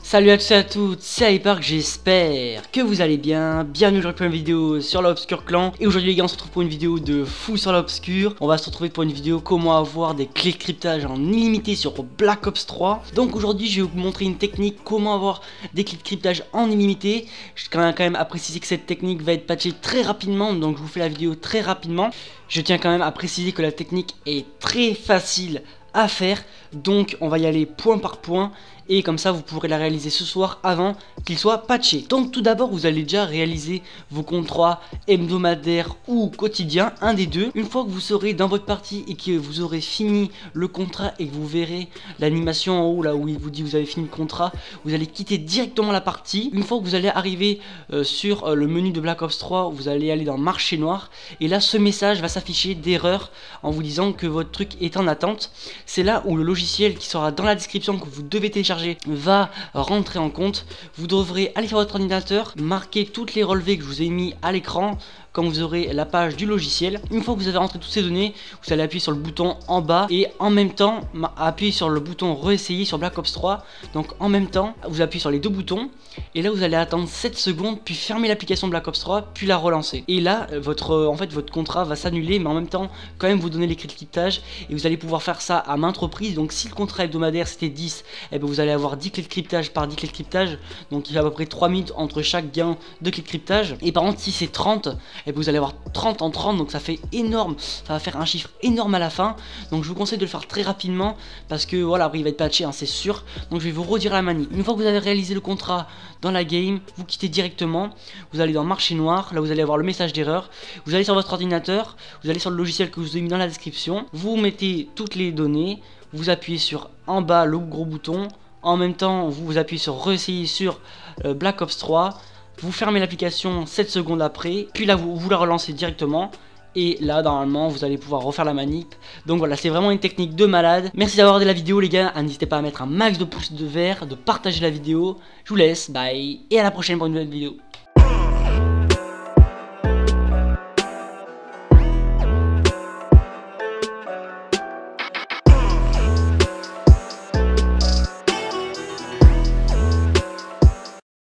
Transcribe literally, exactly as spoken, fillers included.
Salut à tous et à toutes, c'est Hypark, j'espère que vous allez bien. Bienvenue aujourd'hui pour une vidéo sur l'Obscur Clan. Et aujourd'hui les gars, on se retrouve pour une vidéo de fou sur l'Obscur. On va se retrouver pour une vidéo comment avoir des clés de cryptage en illimité sur Black Ops trois. Donc aujourd'hui je vais vous montrer une technique, comment avoir des clés de cryptage en illimité. Je tiens quand même à préciser que cette technique va être patchée très rapidement, donc je vous fais la vidéo très rapidement. Je tiens quand même à préciser que la technique est très facile à faire, donc on va y aller point par point et comme ça vous pourrez la réaliser ce soir avant qu'il soit patché. Donc tout d'abord vous allez déjà réaliser vos contrats hebdomadaires ou quotidiens, un des deux. Une fois que vous serez dans votre partie et que vous aurez fini le contrat et que vous verrez l'animation en haut là où il vous dit vous avez fini le contrat, vous allez quitter directement la partie. Une fois que vous allez arriver euh, sur euh, le menu de Black Ops trois, vous allez aller dans marché noir et là ce message va s'afficher d'erreur en vous disant que votre truc est en attente. C'est là où le logiciel qui sera dans la description que vous devez télécharger va rentrer en compte. Vous devrez aller sur votre ordinateur, marquer toutes les relevés que je vous ai mis à l'écran quand vous aurez la page du logiciel. Une fois que vous avez rentré toutes ces données, vous allez appuyer sur le bouton en bas et en même temps appuyer sur le bouton réessayer sur Black Ops trois. Donc en même temps vous appuyez sur les deux boutons et là vous allez attendre sept secondes, puis fermer l'application Black Ops trois, puis la relancer. Et là votre en fait votre contrat va s'annuler, mais en même temps quand même vous donner les clés de cryptage et vous allez pouvoir faire ça à maintes reprises. Donc si le contrat hebdomadaire c'était dix, et bien vous allez avoir dix clés de cryptage par dix clés de cryptage, donc il y a à peu près trois minutes entre chaque gain de clés de cryptage. Et par contre si c'est trente, et bien vous allez avoir trente en trente, donc ça fait énorme, ça va faire un chiffre énorme à la fin. Donc je vous conseille de le faire très rapidement parce que voilà, après il va être patché hein, c'est sûr. Donc je vais vous redire la manie. Une fois que vous avez réalisé le contrat dans la game, vous quittez directement, vous allez dans marché noir, là vous allez avoir le message d'erreur, vous allez sur votre ordinateur, vous allez sur le logiciel que je vous ai mis dans la description, vous mettez toutes les données, vous appuyez sur en bas le gros bouton, en même temps vous, vous appuyez sur réessayer sur euh, Black Ops trois, vous fermez l'application sept secondes après, puis là vous, vous la relancez directement. Et là normalement vous allez pouvoir refaire la manip. Donc voilà, c'est vraiment une technique de malade. Merci d'avoir regardé la vidéo les gars. N'hésitez pas à mettre un max de pouces de vert, de partager la vidéo. Je vous laisse, bye. Et à la prochaine pour une nouvelle vidéo.